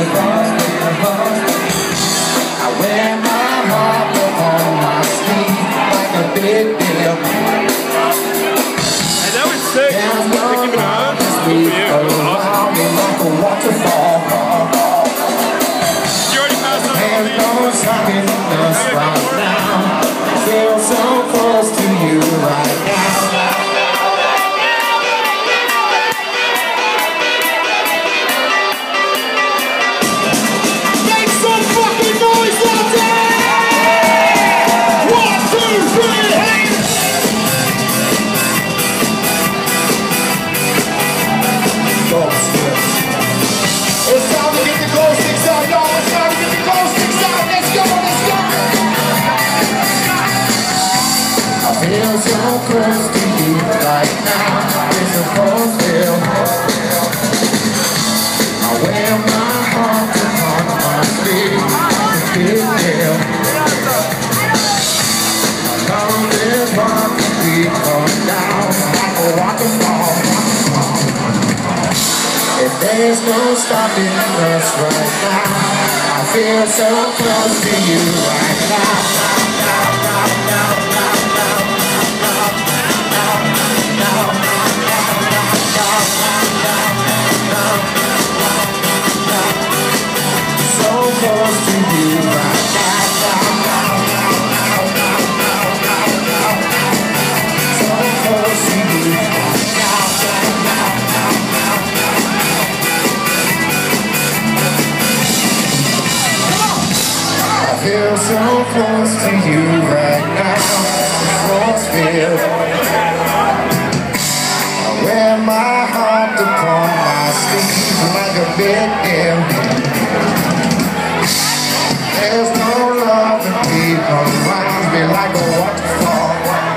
I wear my heart upon my sleeve like a big deal. Hey, that was sick. There's no Thinking love about to it. speak Good for you. around me like a waterfall. You already passed on all There's these. no stopping us right now. I feel so close to you right now. It's time to get the glow sticks out, y'all. It's time to get the glow sticks out. Let's go, let's go. I feel so close to you right now. It's a full feel. I wear my heart upon my sleeve. It's a big deal. My love is one to be come down like a waterfall. If there's no stopping us right now, I feel so close to you right now. So close to you right now. So close to you right now. I feel so close to you right now. Close feel. I wear my heart upon my sleeve like a big deal. There's no love that around me like a waterfall.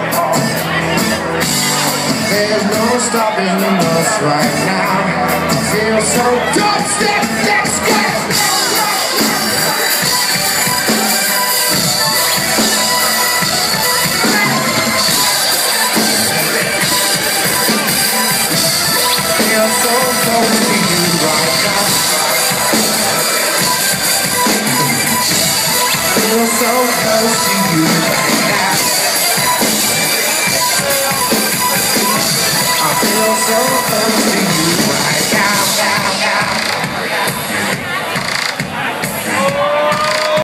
There's no stopping us right now. I feel so don't step, let's go. I'm so close to you right now. Feel so close to you right now. I feel so